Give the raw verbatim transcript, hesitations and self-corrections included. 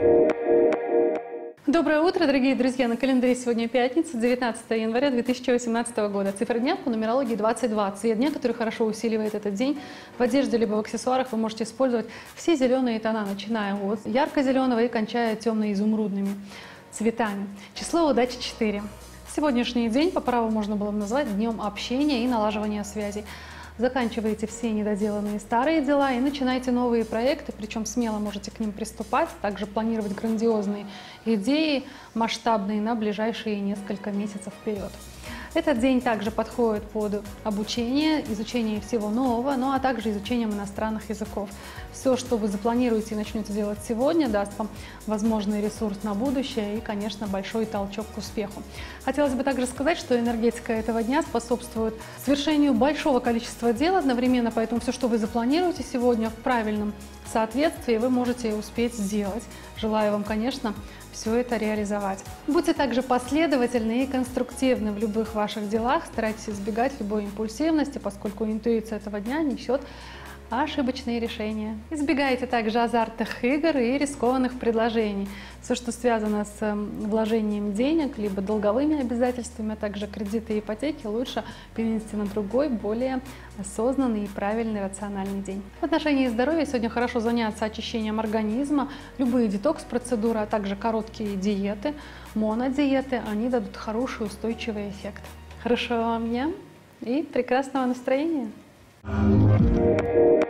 Доброе утро, дорогие друзья! На календаре сегодня пятница, девятнадцатое января две тысячи восемнадцатого года. Цифра дня по нумерологии двадцать два. Цвет дня, который хорошо усиливает этот день. В одежде либо в аксессуарах вы можете использовать все зеленые тона, начиная от ярко-зеленого и кончая темно-изумрудными цветами. Число удачи четыре. Сегодняшний день по праву можно было бы назвать днем общения и налаживания связей. Заканчиваете все недоделанные старые дела и начинаете новые проекты, причем смело можете к ним приступать, также планировать грандиозные идеи, масштабные на ближайшие несколько месяцев вперед. Этот день также подходит под обучение, изучение всего нового, ну а также изучением иностранных языков. Все, что вы запланируете и начнете делать сегодня, даст вам возможный ресурс на будущее и, конечно, большой толчок к успеху. Хотелось бы также сказать, что энергетика этого дня способствует совершению большого количества дел одновременно, поэтому все, что вы запланируете сегодня в правильном соответствии, вы можете успеть сделать. Желаю вам, конечно, все это реализовать. Будьте также последовательны и конструктивны в любых ваших делах, старайтесь избегать любой импульсивности, поскольку интуиция этого дня несет ошибочные решения. Избегайте также азартных игр и рискованных предложений. Все, что связано с вложением денег, либо долговыми обязательствами, а также кредиты и ипотеки, лучше перенести на другой, более осознанный и правильный рациональный день. В отношении здоровья сегодня хорошо заняться очищением организма. Любые детокс-процедуры, а также короткие диеты, монодиеты, они дадут хороший устойчивый эффект. Хорошего вам дня и прекрасного настроения!